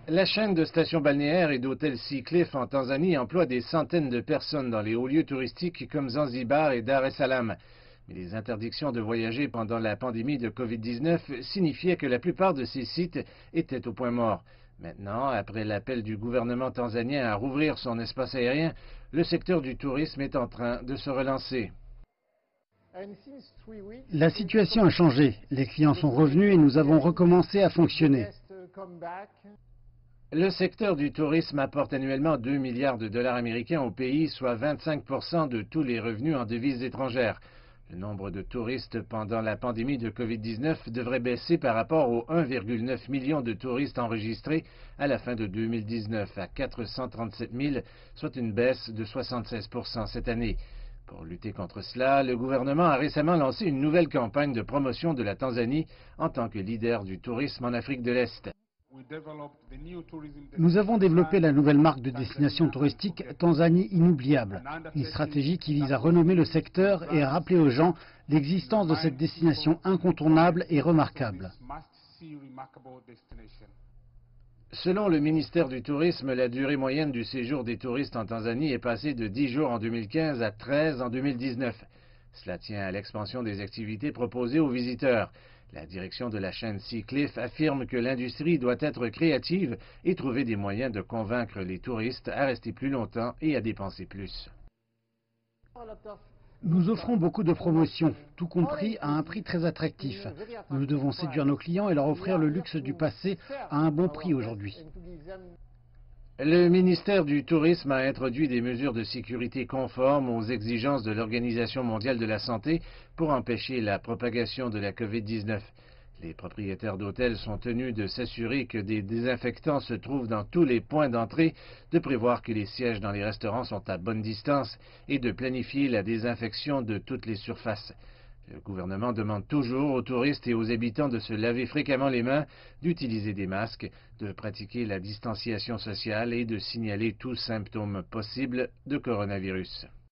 La chaîne de stations balnéaires et d'hôtels Sea Cliff en Tanzanie emploie des centaines de personnes dans les hauts lieux touristiques comme Zanzibar et Dar es Salaam. Mais les interdictions de voyager pendant la pandémie de Covid-19 signifiaient que la plupart de ces sites étaient au point mort. Maintenant, après l'appel du gouvernement tanzanien à rouvrir son espace aérien, le secteur du tourisme est en train de se relancer. La situation a changé. Les clients sont revenus et nous avons recommencé à fonctionner. Le secteur du tourisme apporte annuellement 2 milliards de dollars américains au pays, soit 25% de tous les revenus en devises étrangères. Le nombre de touristes pendant la pandémie de Covid-19 devrait baisser par rapport aux 1,9 million de touristes enregistrés à la fin de 2019 à 437 000, soit une baisse de 76% cette année. Pour lutter contre cela, le gouvernement a récemment lancé une nouvelle campagne de promotion de la Tanzanie en tant que leader du tourisme en Afrique de l'Est. Nous avons développé la nouvelle marque de destination touristique Tanzanie Inoubliable, une stratégie qui vise à renommer le secteur et à rappeler aux gens l'existence de cette destination incontournable et remarquable. Selon le ministère du Tourisme, la durée moyenne du séjour des touristes en Tanzanie est passée de 10 jours en 2015 à 13 en 2019. Cela tient à l'expansion des activités proposées aux visiteurs. La direction de la chaîne Sea Cliff affirme que l'industrie doit être créative et trouver des moyens de convaincre les touristes à rester plus longtemps et à dépenser plus. Nous offrons beaucoup de promotions, tout compris à un prix très attractif. Nous devons séduire nos clients et leur offrir le luxe du passé à un bon prix aujourd'hui. Le ministère du Tourisme a introduit des mesures de sécurité conformes aux exigences de l'Organisation mondiale de la santé pour empêcher la propagation de la COVID-19. Les propriétaires d'hôtels sont tenus de s'assurer que des désinfectants se trouvent dans tous les points d'entrée, de prévoir que les sièges dans les restaurants sont à bonne distance et de planifier la désinfection de toutes les surfaces. Le gouvernement demande toujours aux touristes et aux habitants de se laver fréquemment les mains, d'utiliser des masques, de pratiquer la distanciation sociale et de signaler tout symptôme possible de coronavirus.